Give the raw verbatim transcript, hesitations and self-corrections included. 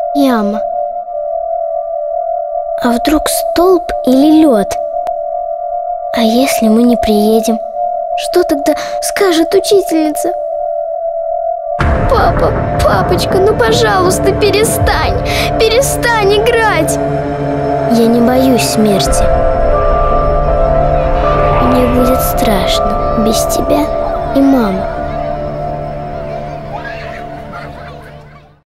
яма. А вдруг столб или лед? А если мы не приедем? Что тогда скажет учительница? Папа, папочка, ну пожалуйста, перестань, перестань играть. Я не боюсь смерти. Мне будет страшно без тебя и мамы.